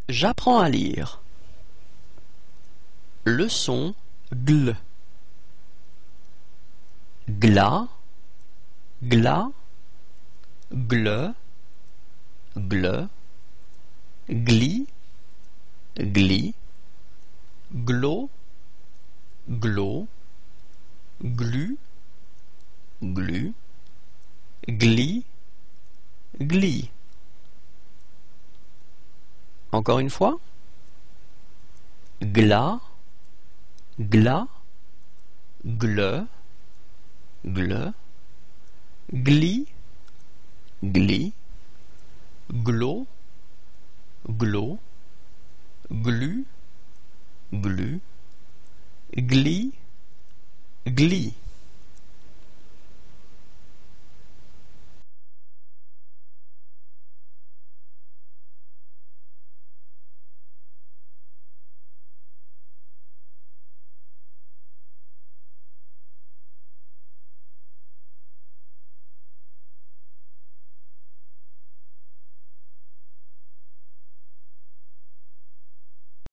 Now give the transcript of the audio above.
J'apprends à lire. Le son gl. Gla, gla, gle, gle, gli, gli, glo, glo, glu, glu, gli, gli. Encore une fois. Gla, gla, gle, gle, gli, gli, glo, glo, glu, glu, gli, gli.